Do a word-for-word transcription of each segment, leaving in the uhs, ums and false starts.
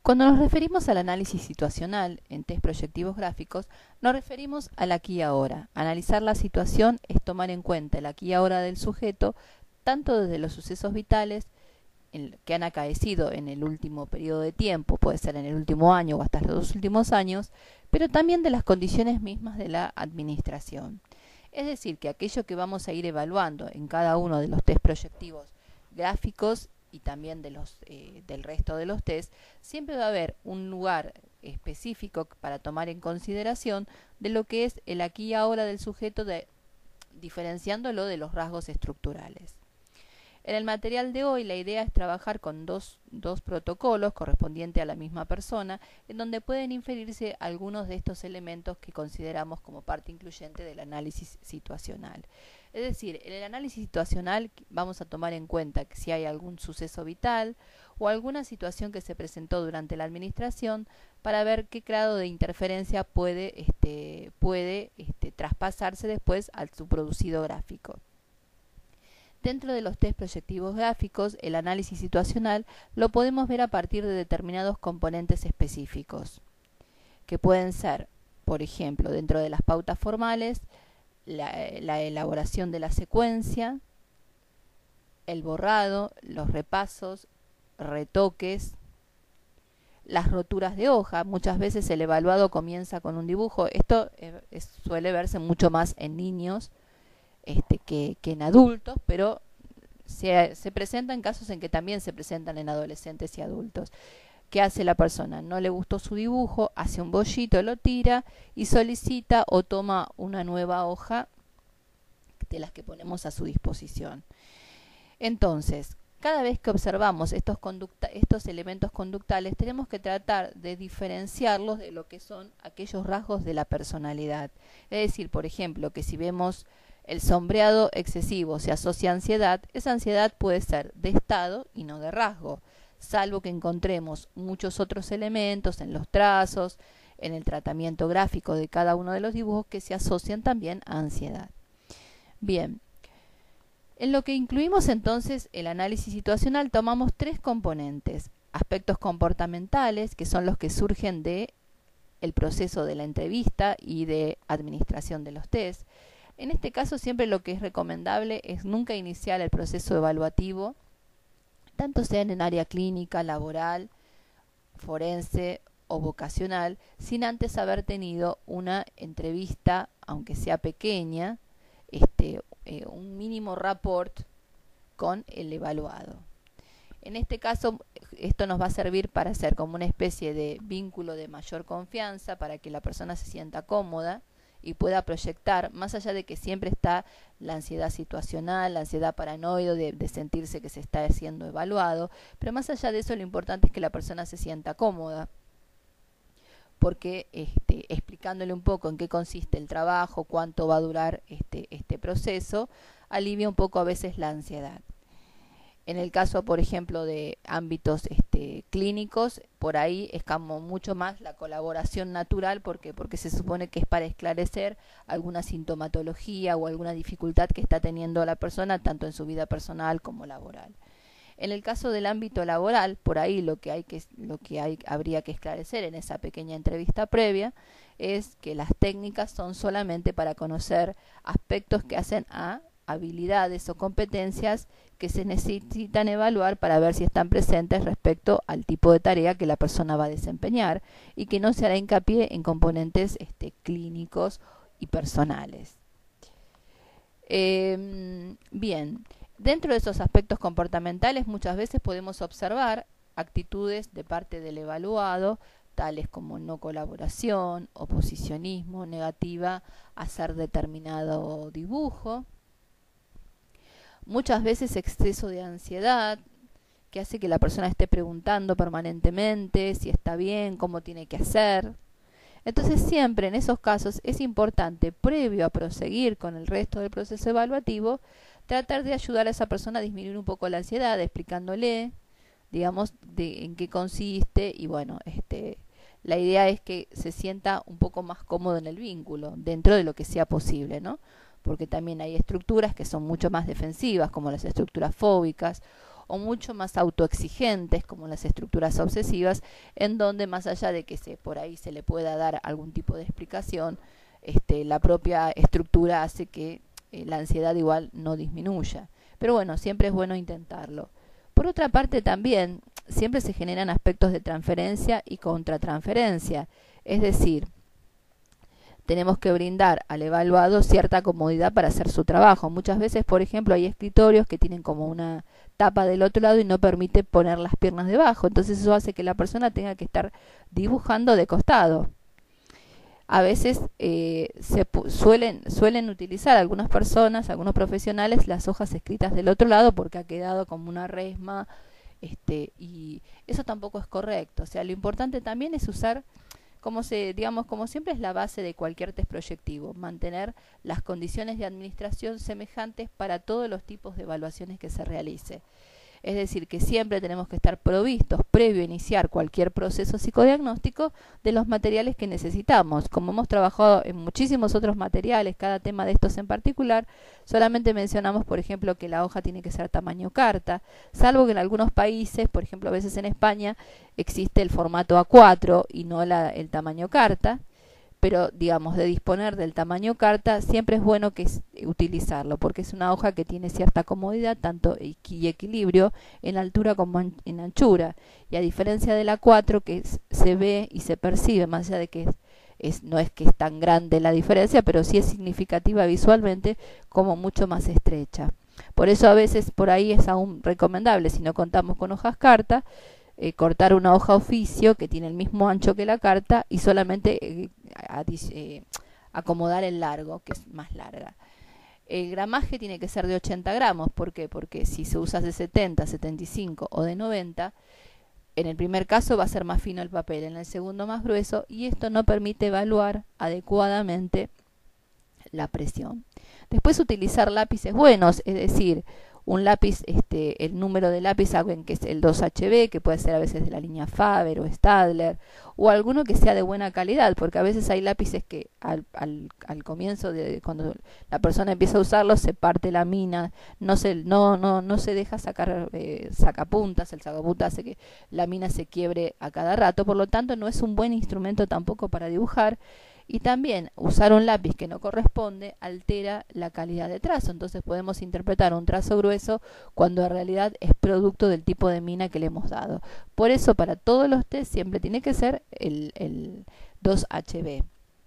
Cuando nos referimos al análisis situacional en test proyectivos gráficos, nos referimos al aquí y ahora. Analizar la situación es tomar en cuenta el aquí y ahora del sujeto, tanto desde los sucesos vitales que han acaecido en el último periodo de tiempo, puede ser en el último año o hasta los dos últimos años, pero también de las condiciones mismas de la administración. Es decir, que aquello que vamos a ir evaluando en cada uno de los test proyectivos gráficos y también de los, eh, del resto de los test, siempre va a haber un lugar específico para tomar en consideración de lo que es el aquí y ahora del sujeto, de, diferenciándolo de los rasgos estructurales. En el material de hoy la idea es trabajar con dos, dos protocolos correspondientes a la misma persona, en donde pueden inferirse algunos de estos elementos que consideramos como parte incluyente del análisis situacional. Es decir, en el análisis situacional vamos a tomar en cuenta que si hay algún suceso vital o alguna situación que se presentó durante la administración para ver qué grado de interferencia puede, este, puede este, traspasarse después al su producido gráfico. Dentro de los test proyectivos gráficos, el análisis situacional lo podemos ver a partir de determinados componentes específicos, que pueden ser, por ejemplo, dentro de las pautas formales, la, la elaboración de la secuencia, el borrado, los repasos, retoques, las roturas de hoja. Muchas veces el evaluado comienza con un dibujo. Esto eh, es, suele verse mucho más en niños Este, que, que en adultos, pero se, se presenta en casos en que también se presentan en adolescentes y adultos. ¿Qué hace la persona? No le gustó su dibujo, hace un bollito, lo tira y solicita o toma una nueva hoja de las que ponemos a su disposición. Entonces, cada vez que observamos estos, conducta, estos elementos conductales, tenemos que tratar de diferenciarlos de lo que son aquellos rasgos de la personalidad. Es decir, por ejemplo, que si vemos el sombreado excesivo se asocia a ansiedad, esa ansiedad puede ser de estado y no de rasgo, salvo que encontremos muchos otros elementos en los trazos, en el tratamiento gráfico de cada uno de los dibujos que se asocian también a ansiedad. Bien, en lo que incluimos entonces el análisis situacional tomamos tres componentes: aspectos comportamentales, que son los que surgen de el proceso de la entrevista y de administración de los test. En este caso siempre lo que es recomendable es nunca iniciar el proceso evaluativo, tanto sea en el área clínica, laboral, forense o vocacional, sin antes haber tenido una entrevista, aunque sea pequeña, este, eh, un mínimo rapport con el evaluado. En este caso, esto nos va a servir para hacer como una especie de vínculo de mayor confianza, para que la persona se sienta cómoda y pueda proyectar, más allá de que siempre está la ansiedad situacional, la ansiedad paranoide de, de sentirse que se está siendo evaluado, pero más allá de eso lo importante es que la persona se sienta cómoda, porque este, explicándole un poco en qué consiste el trabajo, cuánto va a durar este, este proceso, alivia un poco a veces la ansiedad. En el caso, por ejemplo, de ámbitos este, clínicos, por ahí es como mucho más la colaboración natural, porque porque se supone que es para esclarecer alguna sintomatología o alguna dificultad que está teniendo la persona, tanto en su vida personal como laboral. En el caso del ámbito laboral, por ahí lo que hay que lo que hay habría que esclarecer en esa pequeña entrevista previa es que las técnicas son solamente para conocer aspectos que hacen a habilidades o competencias que se necesitan evaluar para ver si están presentes respecto al tipo de tarea que la persona va a desempeñar, y que no se hará hincapié en componentes este, clínicos y personales. Eh, bien, dentro de esos aspectos comportamentales muchas veces podemos observar actitudes de parte del evaluado, tales como no colaboración, oposicionismo, negativa a hacer determinado dibujo. Muchas veces exceso de ansiedad, que hace que la persona esté preguntando permanentemente si está bien, cómo tiene que hacer. Entonces siempre en esos casos es importante, previo a proseguir con el resto del proceso evaluativo, tratar de ayudar a esa persona a disminuir un poco la ansiedad, explicándole, digamos, de en qué consiste, y bueno, este, la idea es que se sienta un poco más cómodo en el vínculo, dentro de lo que sea posible, ¿no? porque también hay estructuras que son mucho más defensivas, como las estructuras fóbicas, o mucho más autoexigentes, como las estructuras obsesivas, en donde más allá de que se, por ahí se le pueda dar algún tipo de explicación, este, la propia estructura hace que eh, la ansiedad igual no disminuya. Pero bueno, siempre es bueno intentarlo. Por otra parte también, siempre se generan aspectos de transferencia y contratransferencia, es decir, tenemos que brindar al evaluado cierta comodidad para hacer su trabajo. Muchas veces, por ejemplo, hay escritorios que tienen como una tapa del otro lado y no permite poner las piernas debajo. Entonces eso hace que la persona tenga que estar dibujando de costado. A veces eh, se suelen, suelen utilizar algunas personas, algunos profesionales, las hojas escritas del otro lado porque ha quedado como una resma, este, y eso tampoco es correcto. O sea, lo importante también es usar, como se, digamos, como siempre es la base de cualquier test proyectivo, mantener las condiciones de administración semejantes para todos los tipos de evaluaciones que se realice. Es decir, que siempre tenemos que estar provistos, previo a iniciar cualquier proceso psicodiagnóstico, de los materiales que necesitamos. Como hemos trabajado en muchísimos otros materiales, cada tema de estos en particular, solamente mencionamos, por ejemplo, que la hoja tiene que ser tamaño carta, salvo que en algunos países, por ejemplo, a veces en España, existe el formato A cuatro y no la, el tamaño carta. Pero, digamos, de disponer del tamaño carta, siempre es bueno que es, utilizarlo, porque es una hoja que tiene cierta comodidad, tanto y equilibrio en altura como en, en anchura. Y a diferencia de la cuatro, que es, se ve y se percibe, más allá de que es, es, no es que es tan grande la diferencia, pero sí es significativa visualmente, como mucho más estrecha. Por eso a veces por ahí es aún recomendable, si no contamos con hojas carta, Eh, cortar una hoja oficio que tiene el mismo ancho que la carta y solamente eh, a, eh, acomodar el largo, que es más larga. El gramaje tiene que ser de ochenta gramos. ¿Por qué? Porque si se usa de setenta, setenta y cinco o de noventa, en el primer caso va a ser más fino el papel, en el segundo más grueso, y esto no permite evaluar adecuadamente la presión. Después utilizar lápices buenos, es decir, un lápiz, este, el número de lápiz, saben que es el dos H B, que puede ser a veces de la línea Faber o Stadler, o alguno que sea de buena calidad, porque a veces hay lápices que al, al, al comienzo, de cuando la persona empieza a usarlos, se parte la mina, no se, no, no, no se deja sacar eh, sacapuntas, el sacapuntas hace que la mina se quiebre a cada rato, por lo tanto no es un buen instrumento tampoco para dibujar. Y también usar un lápiz que no corresponde altera la calidad de trazo. Entonces podemos interpretar un trazo grueso cuando en realidad es producto del tipo de mina que le hemos dado. Por eso para todos los test siempre tiene que ser el, el dos H B.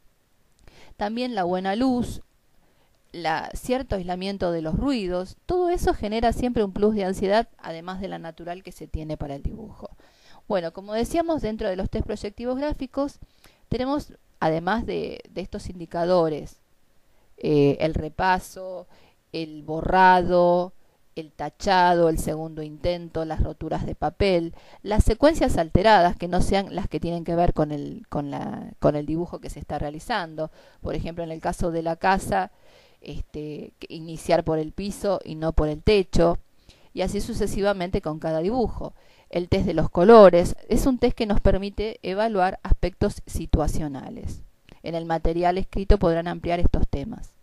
También la buena luz, la, cierto aislamiento de los ruidos, todo eso genera siempre un plus de ansiedad, además de la natural que se tiene para el dibujo. Bueno, como decíamos, dentro de los test proyectivos gráficos tenemos, además de, de estos indicadores, eh, el repaso, el borrado, el tachado, el segundo intento, las roturas de papel, las secuencias alteradas que no sean las que tienen que ver con el, con la, con el dibujo que se está realizando. Por ejemplo, en el caso de la casa, este, iniciar por el piso y no por el techo, y así sucesivamente con cada dibujo. El test de los colores es un test que nos permite evaluar aspectos situacionales. En el material escrito podrán ampliar estos temas.